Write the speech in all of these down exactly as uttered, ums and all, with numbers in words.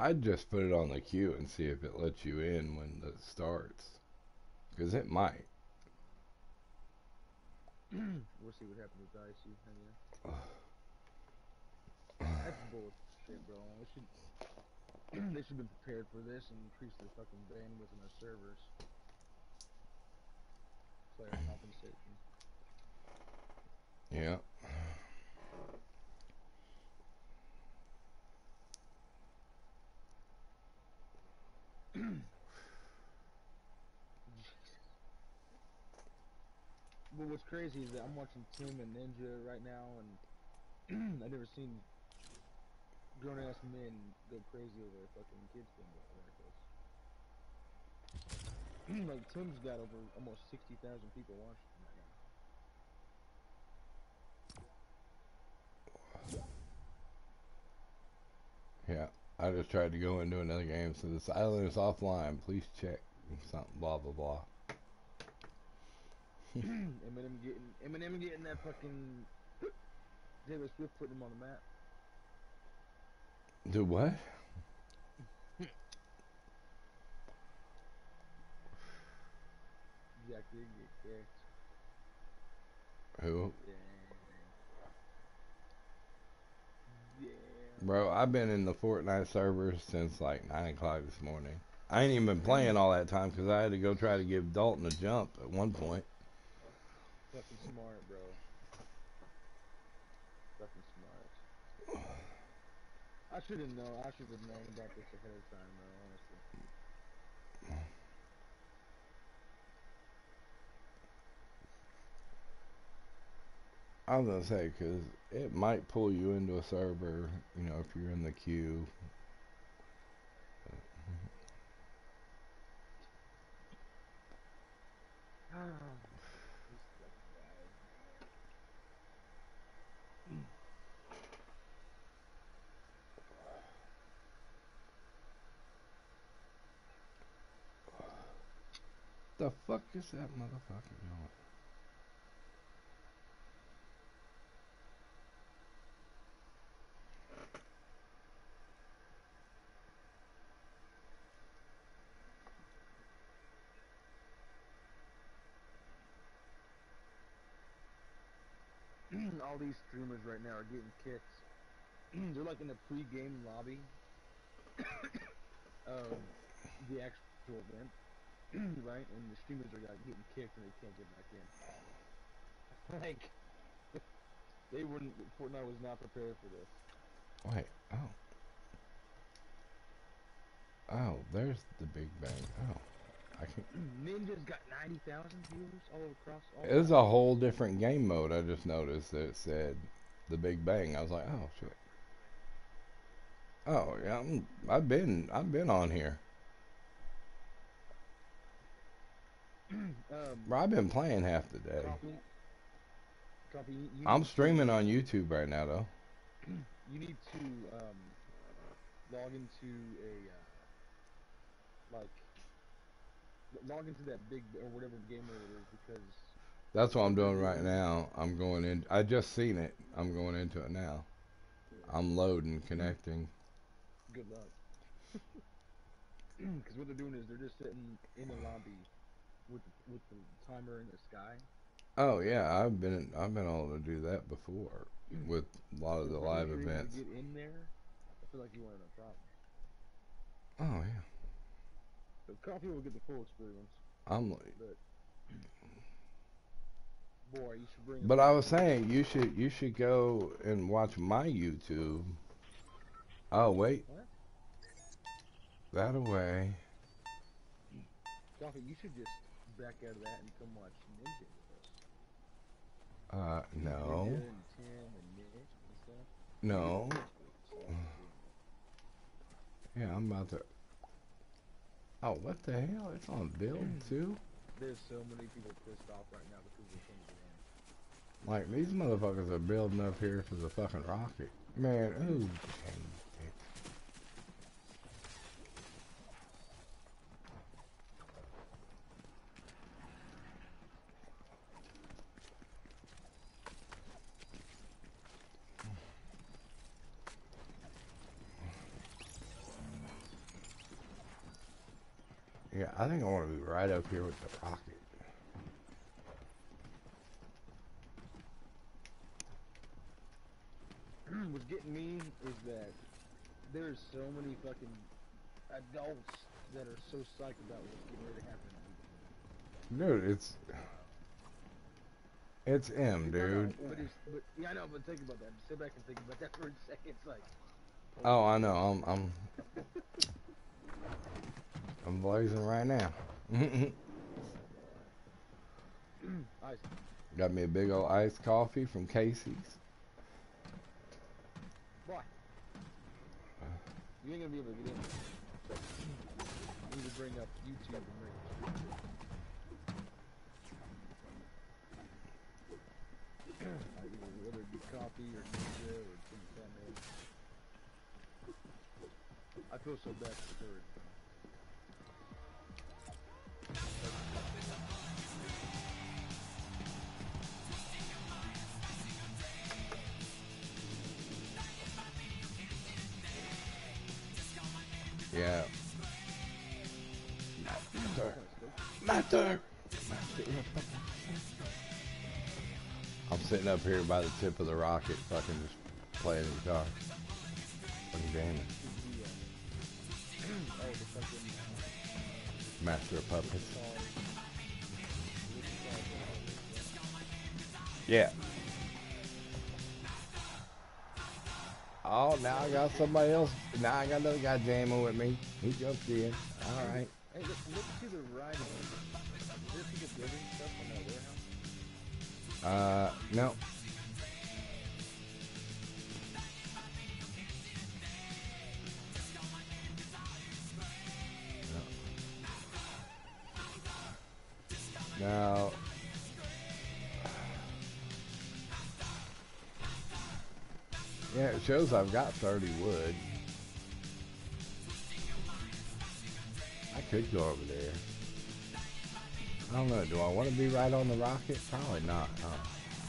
I'd just put it on the queue and see if it lets you in when it starts. Because it might. We'll see what happens with I C. Yeah. That's bullshit, bro. They should they should have been prepared for this and increase their fucking bandwidth in their servers. Player compensation. Yeah. But what's crazy is that I'm watching Tim and Ninja right now, and I've never seen grown ass men go crazy over a fucking kids thing before like this. Like Tim's got over almost sixty thousand people watching him right now. Yeah. I just tried to go into another game. So this island is offline. Please check. Something blah blah blah. Eminem getting Eminem getting that fucking Taylor Swift putting him on the map. Do what? Jack did get kicked. Who? Dang. Damn. Bro, I've been in the Fortnite servers since like nine o'clock this morning. I ain't even been playing all that time because I had to go try to give Dalton a jump at one point. Fucking smart, bro. Fucking smart. I should have known. I should have known about this ahead of time, bro. Honestly. I was gonna say because it might pull you into a server, you know, if you're in the queue. This fucking guy. The fuck is that motherfucker doing? All these streamers right now are getting kicked. They're like in the pre-game lobby of the actual event, right? And the streamers are like getting kicked and they can't get back in. Like they wouldn't. Fortnite was not prepared for this. Wait, oh. Oh, there's the Big Bang. Oh, I can. Ninja's got ninety thousand viewers all across all It's a platforms. whole different game mode. I just noticed that it said the Big Bang. I was like, oh shit. Oh yeah, I'm, I've been I've been on here. um, Bro, I've been playing half the day. Coffee, Coffee, you I'm need to streaming on YouTube right now though. you need to um log into a uh, like log into that big or whatever game mode it is because That's what I'm what they're doing right doing. now. I'm going in. I just seen it. I'm going into it now. I'm loading, connecting. Good luck. Because what they're doing is they're just sitting in the lobby with the, with the timer in the sky, Oh right? yeah, I've been I've been able to do that before with a lot of So the as long as live you're able to events. get in there, I feel like you won't have a problem. Oh yeah, So Coffee will get the full experience, I'm like, but boy, you should bring him but I in, was man. saying you should you should go and watch my YouTube. Oh wait, What? that away. Coffee, you should just back out of that and come watch Ninja with us. Uh Ninja no, and Tim and Mitch and stuff. Maybe even no. next week. See if we can get him. Yeah, I'm about to. Oh, what the hell? It's on build too. There's so many people pissed off right now because they can't get in. Like these motherfuckers are building up here for the fucking rocket. Man, ooh. Yeah, I think I want to be right up here with the rocket. What's getting me is that there's so many fucking adults that are so psyched about what's getting ready to happen. Dude, it's it's M, No, no, dude. but it's, but, yeah, I know, but think about that. Sit back and think about that for a second. It's like, Oh, I know. I'm I'm I'm blazing right now. ice. Got me a big old iced coffee from Casey's. Boy, you ain't gonna be able to get in there. You need to bring up YouTube and bring it straight to it. Whether it be coffee or ninja or some kind of. I feel so bad for her. Yeah. Master. Master. I'm sitting up here by the tip of the rocket, fucking just playing the guitar. Fucking jamming. Master of Puppets. Yeah. Oh, now I got somebody else. Now I got another guy jamming with me. He jumped in. All right. Hey, look, look to the right of it. Is there people building stuff on that warehouse? Uh, no. No. Now. Yeah, it shows I've got thirty wood. I could go over there. I don't know. Do I want to be right on the rocket? Probably not, huh?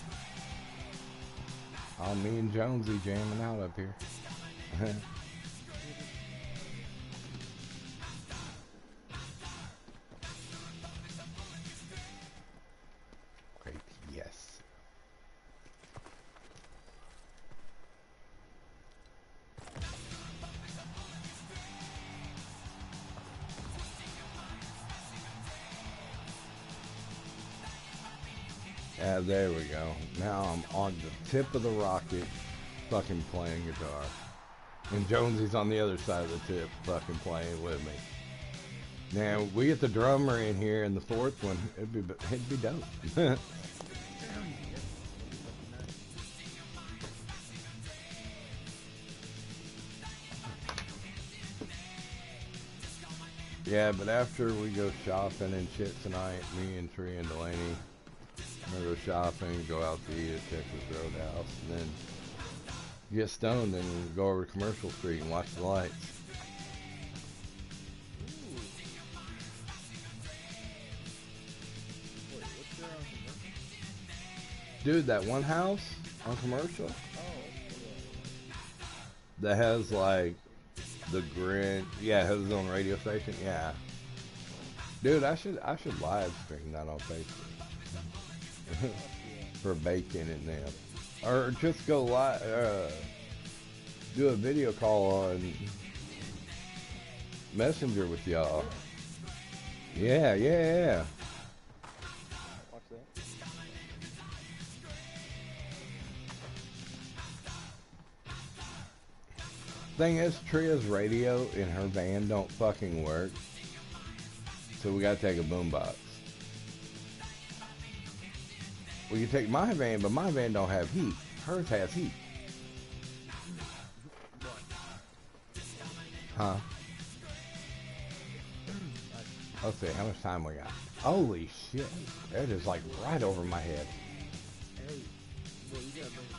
All me and Jonesy jamming out up here. Great, yes. Yeah, there we go. Now I'm on the tip of the rocket, fucking playing guitar. And Jonesy's on the other side of the tip, fucking playing with me. Now, we get the drummer in here in the fourth one, it'd be, it'd be dope. Yeah, but after we go shopping and shit tonight, me and Tree and Delaney, we're gonna go shopping, go out to eat at Texas Roadhouse, and then get stoned and go over to Commercial Street and watch the lights. Wait, what's there on commercial? Dude, that one house on Commercial Oh, that has like the Grin, yeah, it has its own radio station, yeah. Dude, I should I should live stream that on Facebook for Bacon and them, or just go live, uh, do a video call on Messenger with y'all. Yeah, yeah, yeah. watch that. Thing is, Tria's radio in her van don't fucking work, so we gotta take a boombox. We can take my van, but my van don't have heat. Hers has heat. Huh? Let's see, how much time we got? Holy shit. That is like right over my head. Hey, bro, you gotta bring the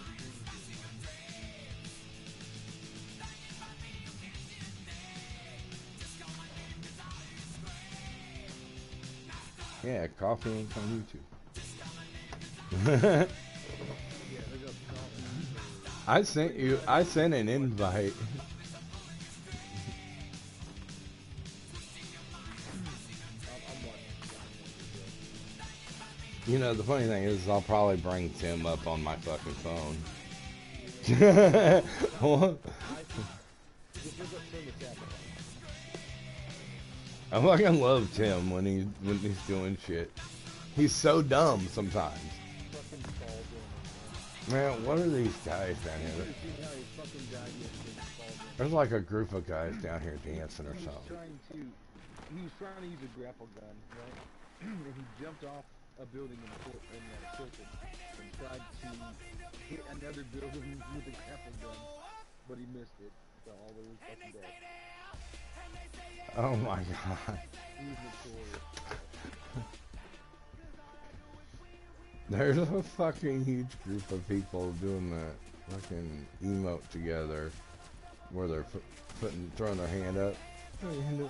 Yeah, coffee ain't on YouTube. Yeah, they got coffee. I sent you, I sent an invite. You know, the funny thing is, I'll probably bring Tim up on my fucking phone. What? Just look up Tim the Cat. I fucking love Tim when he when he's doing shit. He's so dumb sometimes. Fucking ball doing it, man. Man, what are these guys down You here? should have seen how he fucking died yesterday. Ball doing it. There's like a group of guys down here dancing or He was something. trying to, he was trying to use a grapple gun, right? And he jumped off a building in Fort in uh, Tilton and tried to hit another building with a grapple gun, but he missed it. So all the way was fucking dead. Oh my god. He was notorious. There's a fucking huge group of people doing that fucking emote together where they're fu- putting, throwing their hand up. Throw your hand up.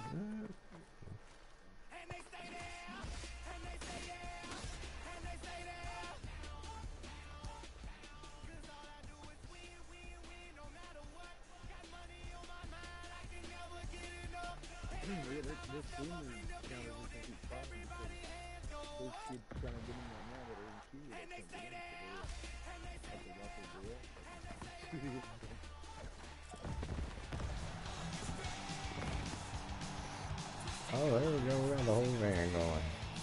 Yeah, this, this streamer channel is gonna keep popping because those kids trying to get in right now that are in queue that can't get in because they're at the Russell Door. Oh, there we go. We got the whole van going.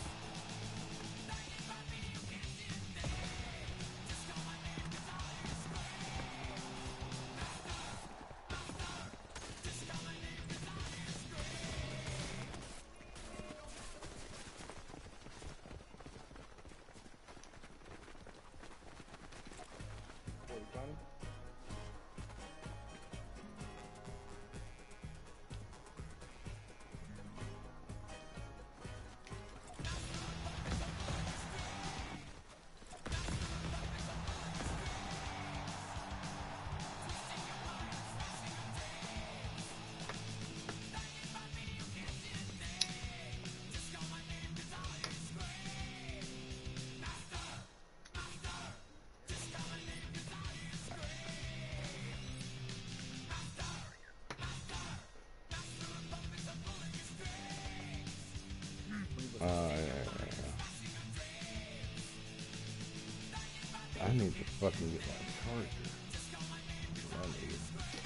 Forty County? Uh, yeah, yeah, yeah. I need to fucking get my charger. I need.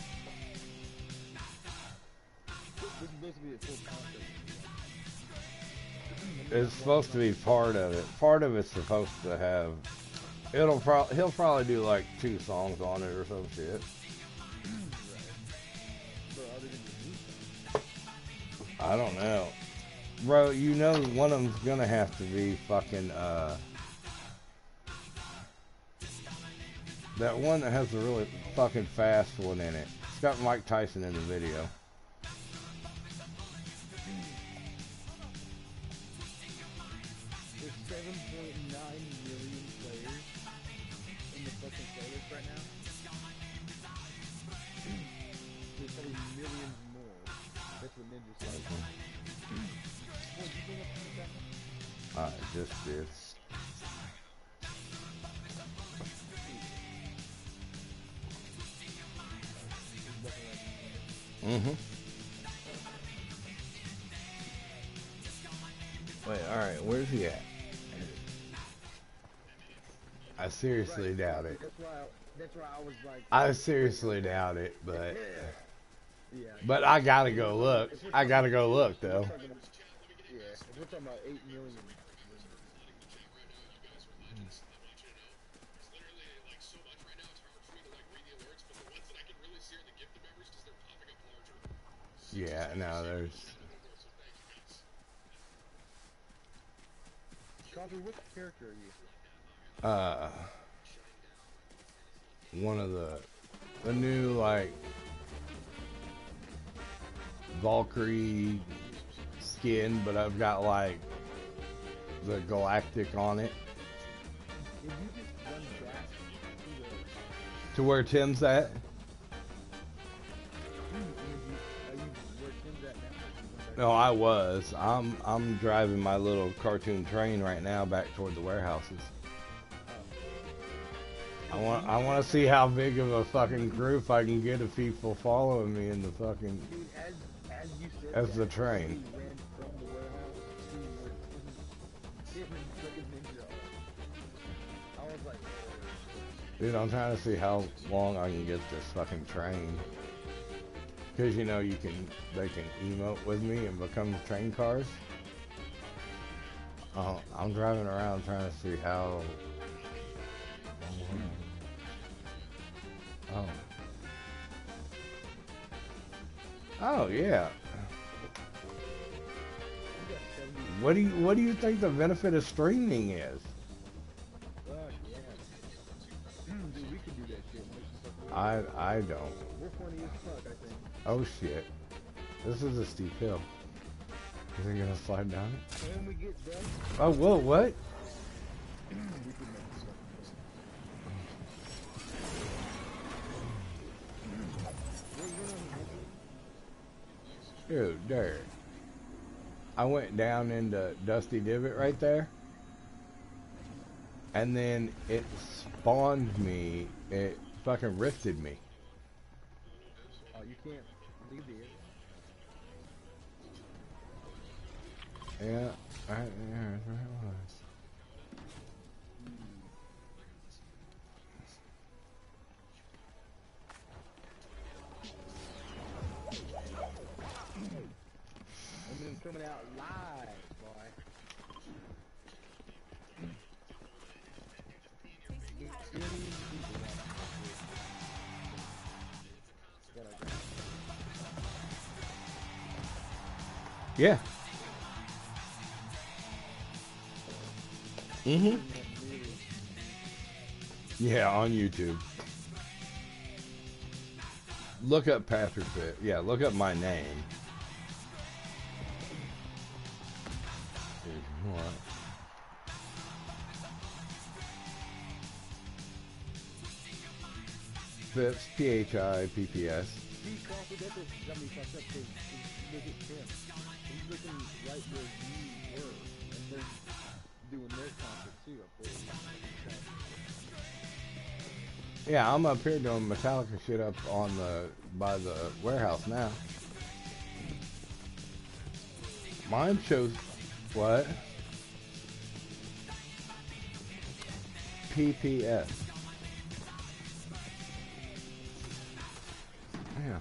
This is basically a full concert. It's supposed to be part of it. Part of it's supposed to have. It'll pro- he'll probably do like two songs on it or some shit. But other than the new song, I don't know, bro. You know one of them's gonna have to be fucking uh. That one that has the really fucking fast one in it. It's got Mike Tyson in the video. there's seven point nine million players in the fucking playlist right now. There's probably millions more. That's what Ninja said. Oh, did you bring up the second? I just did. Mm-hmm. Wait, alright, where's he at? I seriously Right. doubt it. That's why. I, that's why I was like. I seriously doubt it, but Yeah. but I gotta go look. I gotta go look though. Talking about- Yeah. If we're talking about eight million. Yeah, no, there's Coffee, what character are you? uh one of the the new like Valkyrie skin, but I've got like the Galactic on it. If you just run back to the. To where Tim's at? Are you where Tim's at now? No, I was. I'm I'm driving my little cartoon train right now back toward the warehouses. I want I want to see how big of a fucking group I can get of people following me in the fucking Dude, as, as you said as the that, train. we ran from the warehouse to where Tim and fucking Ninja are. like, Dude, I'm trying to see how long I can get this fucking train. Cause you know you can, they can emote with me and become train cars. Uh, I'm driving around trying to see how. Oh. Oh yeah. you got seventy. What do you What do you think the benefit of streaming is? Fuck yeah. Dude, we could do that shit. Make some fucking I I don't. We're funny as fuck, I think. Oh shit. This is a steep hill. Is it gonna slide down it? When we get done, Oh whoa, what? we can make some. Dude, there. I went down into Dusty Divot right there. And then it spawned me. It fucking rifted me. Oh, you can't leave the area. Yeah, I, yeah, that's where it was. And then coming out live, boy. Yeah. Mm-hmm. Yeah, on YouTube. Look up Patrick Fit. Yeah, look up my name. What? Phipps, P H I P P S. See, Coffee, that's what got me fucked up, because look at Tim. He's looking right where you were, and they're doing their concert too up there. Yeah, I'm up here doing Metallica shit up on the by the warehouse now. Mine shows what? P P S. Yeah.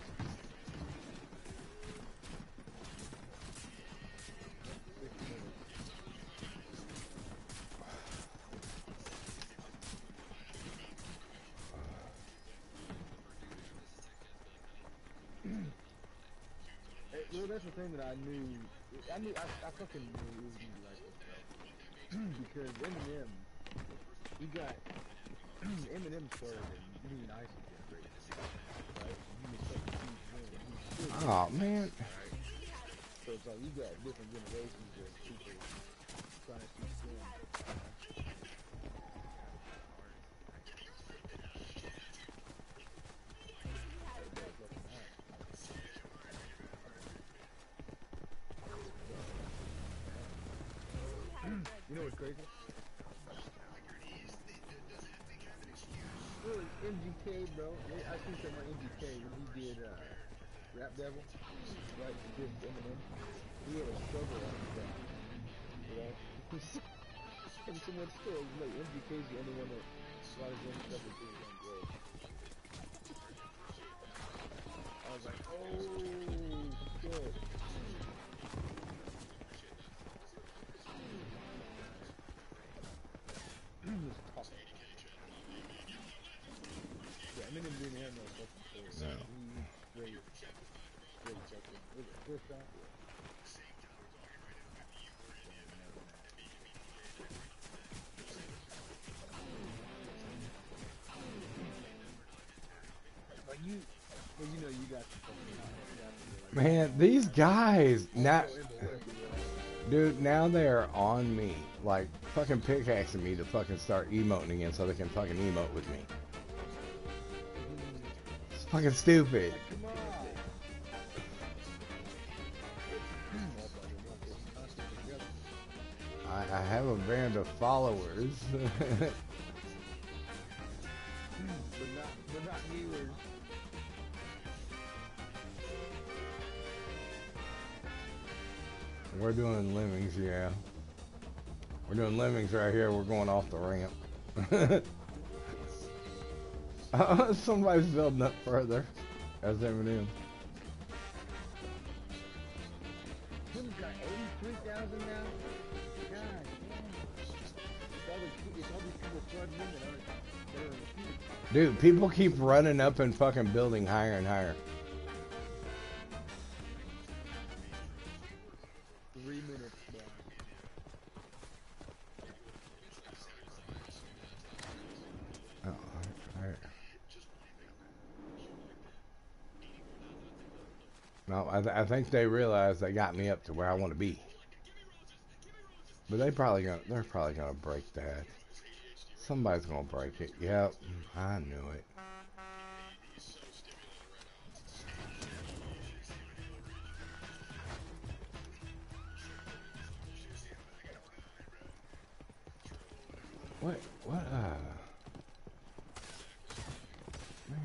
Well, that's the thing that I knew. I knew. I, I fucking knew it was gonna be like this, bro. Because Eminem, he got Eminem started in New Ice again, right? He was such a huge thing. He was still Oh man. so it's like you got different generations of people trying to see Slim. You know what's crazy? Really, M G K, bro. I seen something on M G K when he did uh, Rap Devil, right? He did Eminem. He had a struggle on his back, you know? And someone still, like, M G K's the only one that a lot of his own stuff is doing on grade. I was like, oh, shit. Yeah, Eminem didn't have no fucking story. No. He was straight, straight fucking, was it first shot? Yeah. Like you, well, you know, you got some fucking, Man, these guys now, also in the work, dude, now they're on me, like fucking pickaxing me to fucking start emoting again, so they can fucking emote with me. It's fucking stupid. come on. I, I have a band of followers. But not, but not viewers. We're doing lemmings, yeah. We're doing lemmings right here. We're going off the ramp. Uh, somebody's building up further. As Eminem. Tim's got eighty-three thousand now? God damn. It's all these, it's all these people flooding in that aren't, that are in the queue. Dude, people keep running up and fucking building higher and higher. Three minutes, man. Oh, alright. No, I, th I think they realized they got me up to where I want to be. But they probably gonna, they're probably gonna break that. Somebody's gonna break it. Yep, I knew it. What? What? Uh. Man.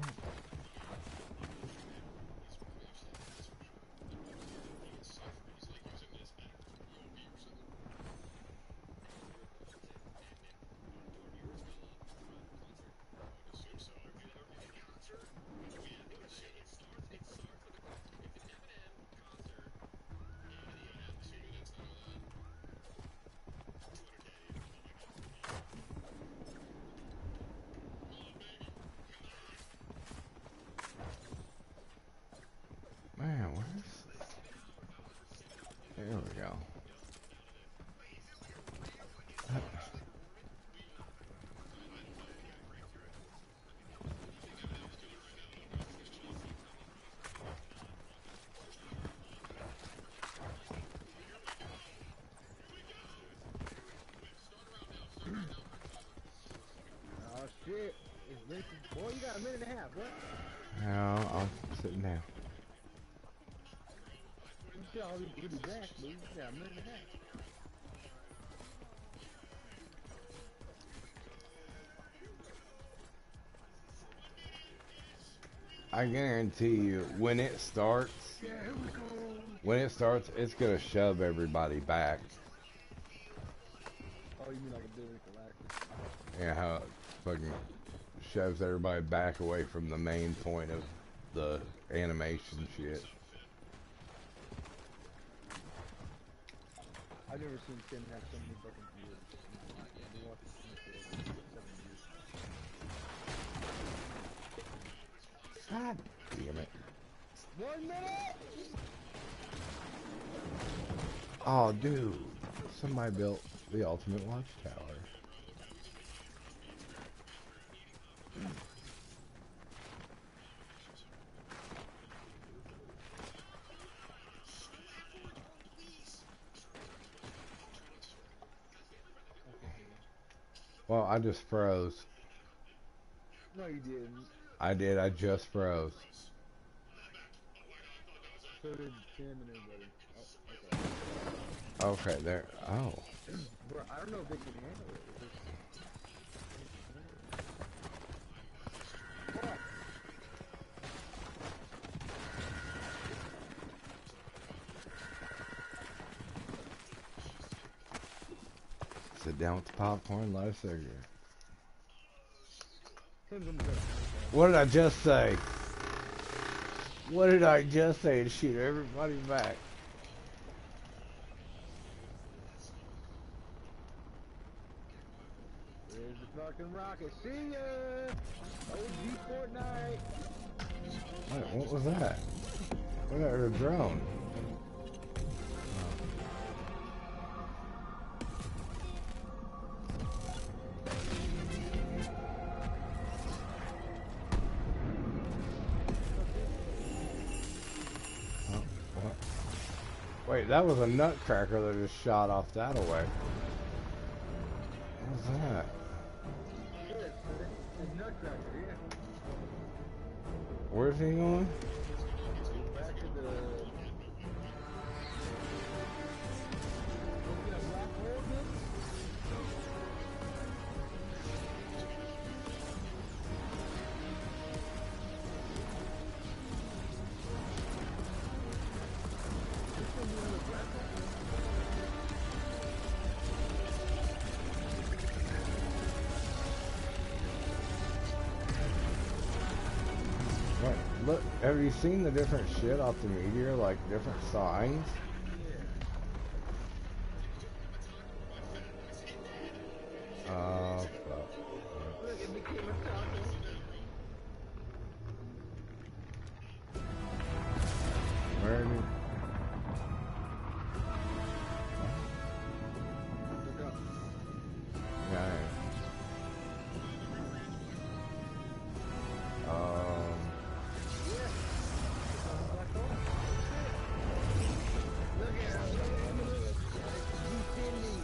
Man, where's... There we go. Oh shit. It's racing. Boy, you got a minute and a half, what? No, I'm sitting down. You said I'll be, be back, but you got a minute and a half. I guarantee you, when it starts, when it starts, it's gonna shove everybody back. Oh, you mean like a Billy Galactus? Yeah, how it fucking shoves everybody back away from the main point of the animation shit. I've never seen Tim have so many fucking views. I've been watching Tim for like seven years. God damn it. One minute! Oh, dude. Somebody built the ultimate watchtower. Well, I just froze. No, you didn't. I did, I just froze. So did Tim and everybody. Oh, okay. Okay, there. Oh. Bro, I don't know if they can handle it. Fuck. Sit down with the popcorn, light a cigarette. Tim's on the better. What did I just say? What did I just say to shoot everybody back? There's the fucking rocket. See ya! O G Fortnite! Wait, what was that? What was that? A drone? Wait, that was a nutcracker that just shot off that away. What was that? Yes, it's Nutcracker, yeah. Where's he going? Back to the... Look at that black hole again? look, have you seen the different shit off the meteor, like different signs? Uh, fuck. Look, it became a taco. Where did he... Look up. Yeah. Um... Look at him. Look at him. Look at him. He's sending.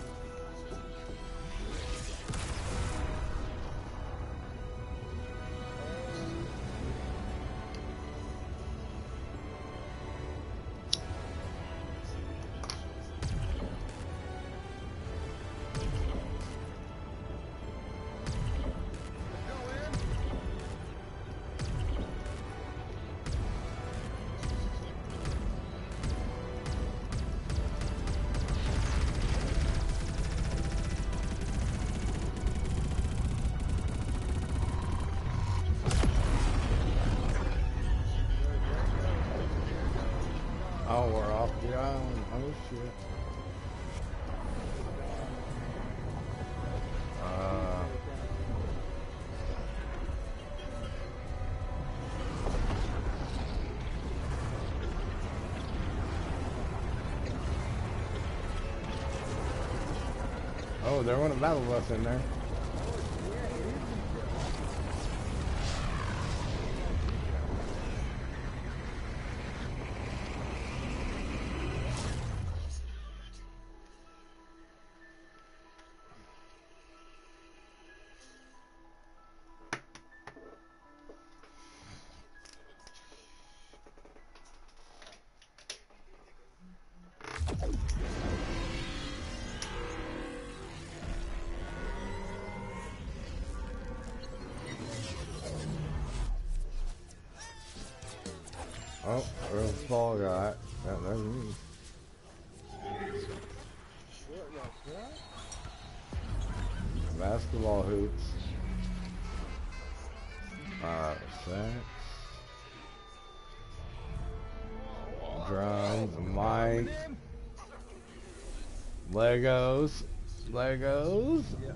Oh, we're off the island. Oh, shit. Uh... Oh, there wasn't a battle bus in there. Oh, there's a fall guy. That, that's me. Basketball hoops. Uh, sex. Drums, mic. Legos. Legos. Yeah.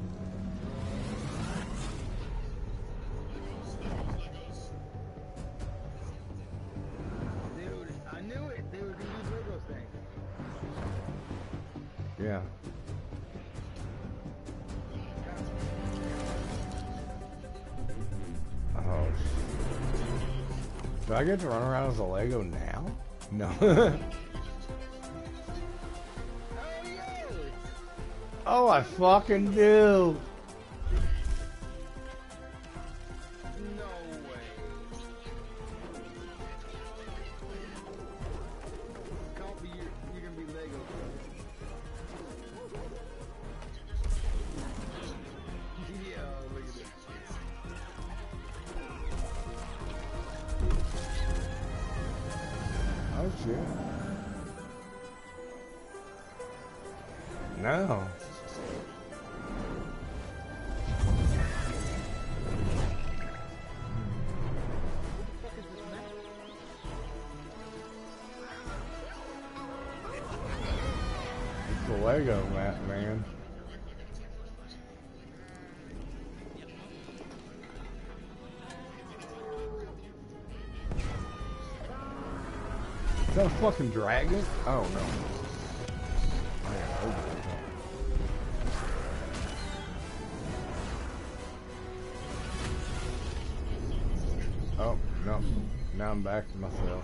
Dude, I knew it. They were gonna use Legos thing. Yeah. Oh. Do I get to run around as a Lego now? No. Oh yeah. Oh, I fucking do. No way. Coffee, you're, you're gonna be Lego. Yeah, look at this. Oh shit. No. What the fuck is this map? It's a Lego map, man. Is that a fucking dragon? Oh no. I gotta open it. Oh, no. Now I'm back to myself.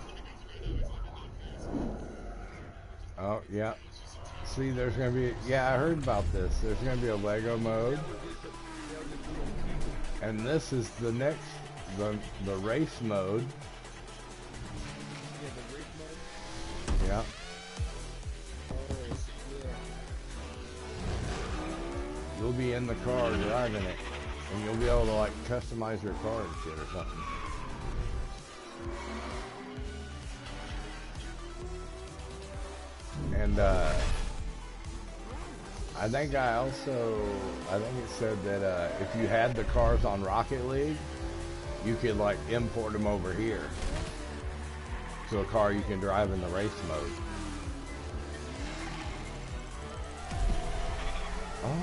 Oh, yeah. See, there's gonna be, yeah, I heard about this. There's gonna be a Lego mode. And this is the next, the, the race mode. Yeah, the race mode. Yeah. Oh, yeah. You'll be in the car driving it. And you'll be able to, like, customize your car and shit or something. And, uh... I think I also, I think it said that uh, if you had the cars on Rocket League, you could like import them over here to a car you can drive in the race mode. Oh.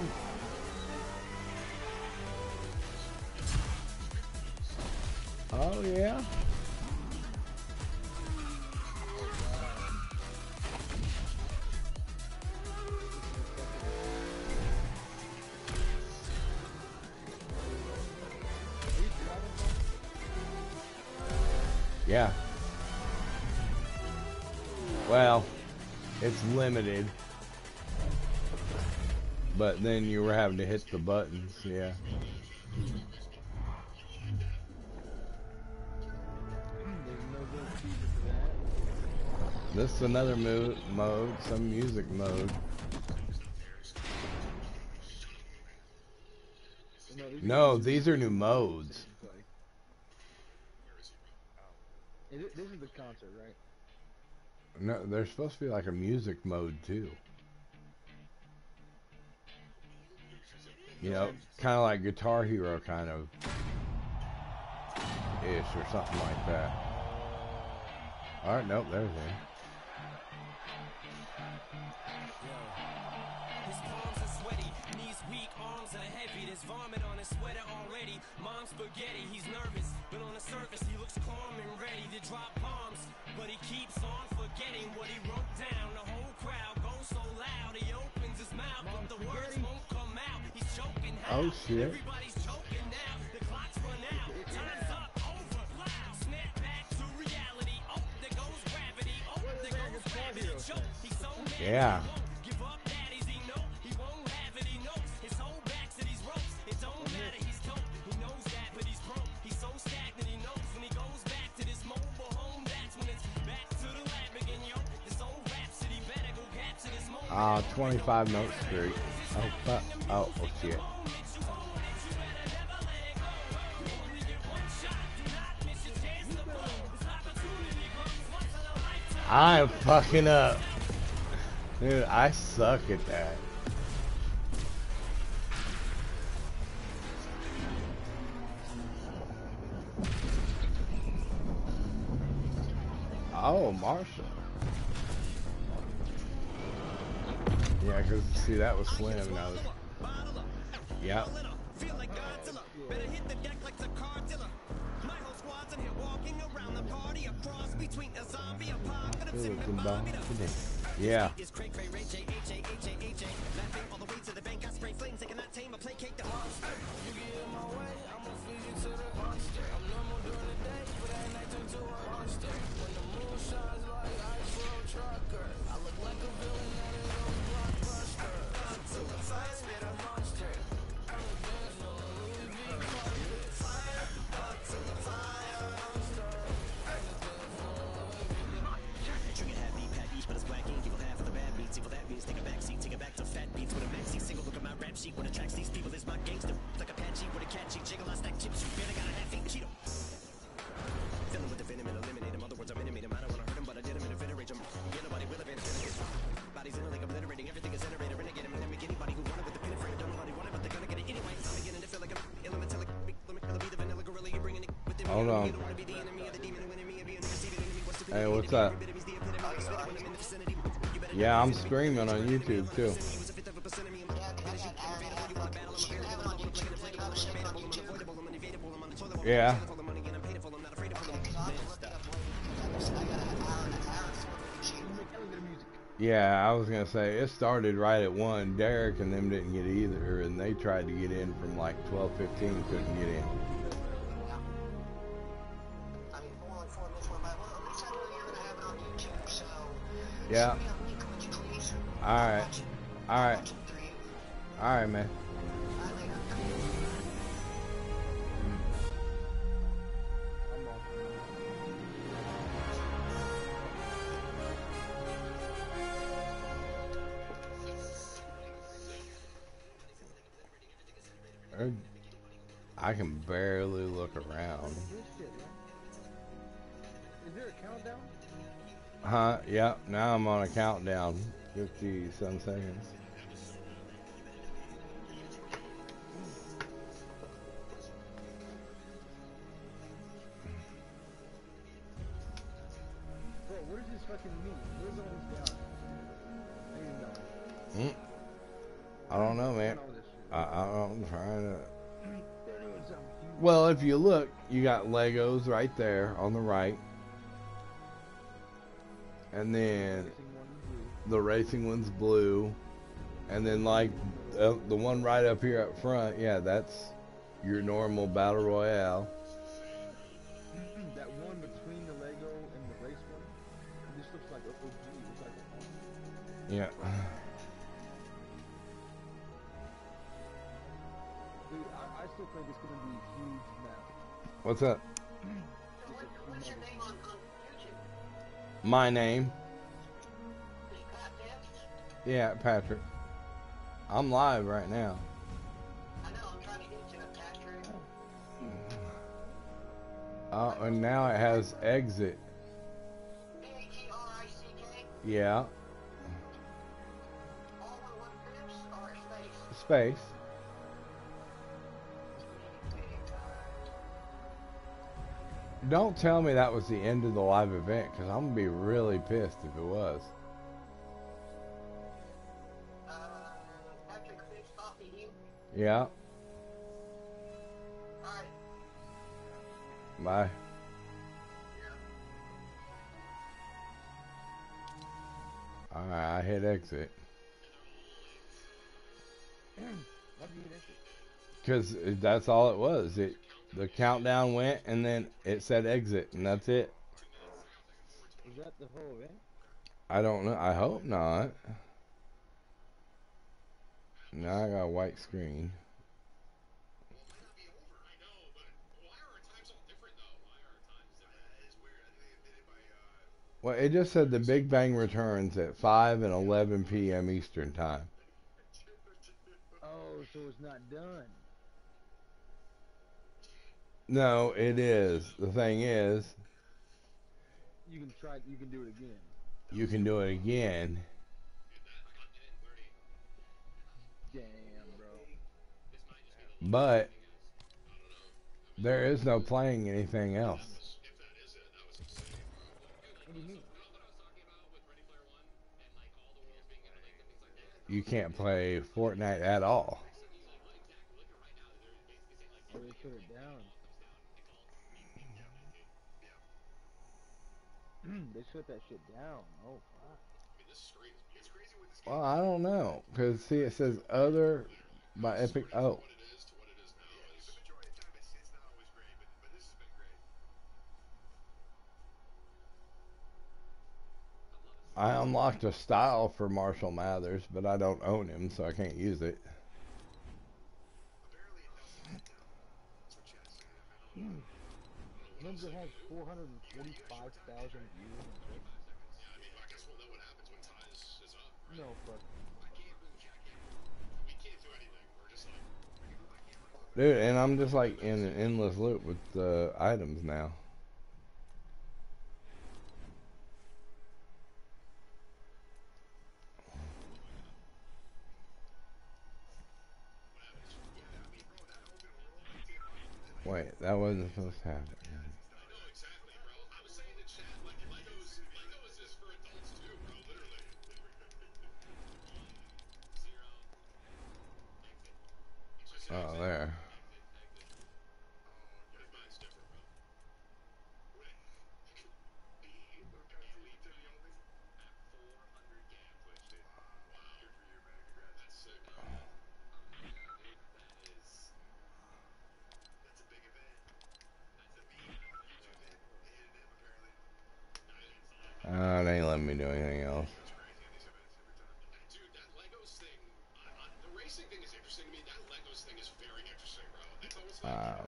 Oh yeah. Yeah. Well, it's limited. But then you were having to hit the buttons, yeah. This is another mo mode, some music mode. No, these are new modes. This is the concert, right? No, there's supposed to be like a music mode too. You know, kind of like Guitar Hero, kind of ish, or something like that. All right, nope, there's one. His palms are sweaty, knees weak, arms are heavy. There's vomit on his sweater already. Mom's spaghetti, he's nervous, but on the surface he looks calm and ready to drop bombs. But he keeps on forgetting what he wrote down. The whole crowd goes so loud, he opens his mouth, but the words won't come out. He's choking out. Oh shit. Everybody's choking now. The clock's run out. Time's up, over, loud. Snap back to reality. Oh, there goes gravity. Oh, there goes gravity. Choke. He's so mad. Yeah. Give up, daddies, he know. He won't have it, he knows. His whole back's to these ropes. It don't matter, he's dope. He knows that, but he's broke. He's so stagnant, he knows when he goes back to this mobile home. That's when it's back to the lab again, yo. This old rhapsody better go capture this moment. Ah, uh, twenty-five Note Street. Oh, fuck. Oh, oh, shit. I'm fucking up. Dude, I suck at that. Oh, Marshall. Yeah, because, see, that was Slim. Now, yep. Feel like Godzilla. Better hit the deck like the Cardilla. My whole squad's in here walking around the party. A cross between a zombie apocalypse and Bobby. Yeah. Is cray cray Ray J H A H A H A. Laughing all the way to the bank. I spray flames. They cannot tame or placate the monster. You get in my way, I'ma feed you to the monster. I'm normal during the day, but at night turn to a monster. When the moon shines like ice road trucker, I look like a villain out of those blockbuster. To the fire, spit a monster. Trigger happy, pack each, but it's black ink. Evil half of the bad beats. Evil that means take a back seat, take it back to fat beats with a maxi single. Look at my rap sheet. What attracts these people is my gangster. Like Apache with a catchy jiggle. I stack chips. You barely got a half eat Cheeto. Filling with the venom and eliminate him. Other words, I'm intimate him. I don't want to hurt him, but I did him in a fit rage. I'm get nobody will have been bodies in like obliterating. Everything is iterated. Renegade him. And make anybody who wanted with the pin and frame. Don't nobody want it, but they're gonna get it anyway. I'm beginning to feel like I'm elemental. Let me be the vanilla gorilla. You're bringing it with them. Hold on. Hey, what's up? Yeah, I'm streaming on YouTube too. Yeah. Yeah, I was gonna say it started right at one. Derek and them didn't get either, and they tried to get in from like twelve fifteen, couldn't get in. Yeah. Alright. Alright. Alright, man. I can barely look around. Is there a countdown? Huh? Yep. Now I'm on a countdown. fifty-seven seconds. asking me. You're the one who's down. I need to know. Mm, I don't know, man. I know this shit. I, I, I'm trying to. They're doing something huge. Well, if you look, you got Legos right there on the right. And then Racing one blue. the racing one's blue. And then, like, uh, the one right up here up front, yeah, that's your normal Battle Royale. That one between the Lego and the race one, this looks like O G. It looks like a Yeah. Dude, I, I still think it's gonna be a huge map. What's up? Just a What's your humongous- name on, on YouTube? My name? Is Pat Dance? Yeah, Patrick. I'm live right now. I know, I'm trying to get you to Patrick. Uh, and now it has exit. P A T R I C K? Yeah. All in one groups or space? Space. Don't tell me that was the end of the live event, because I'm going to be really pissed if it was. Uh, Patrick Fix Coffee you? Yeah. Alright. Bye. Alright, I hit exit. Why do you hit exit? Because that's all it was. It The countdown went, and then it said exit, and that's it. Is that the whole event? I don't know. I hope not. Now I got a white screen. Well, it just said the Big Bang returns at five and eleven p m Eastern time. Oh, so it's not done. No, it is. The thing is, You can try. You can do it again. you can do it again. Damn, bro. But there is no playing anything else. What do you mean? You can't play Fortnite at all. Oh, they shut it down. They shut that shit down. Oh, fuck. Well, I don't know, because see, it says other by Epic. Oh, I unlocked a style for Marshall Mathers, but I don't own him, so I can't use it. Ninja has four hundred forty-five thousand views on Twitch. No, fuck. Dude, and I'm just like in an endless loop with the items now. Wait, that wasn't supposed to happen. Oh, there. Uh, they ain't letting me do anything else. Uh,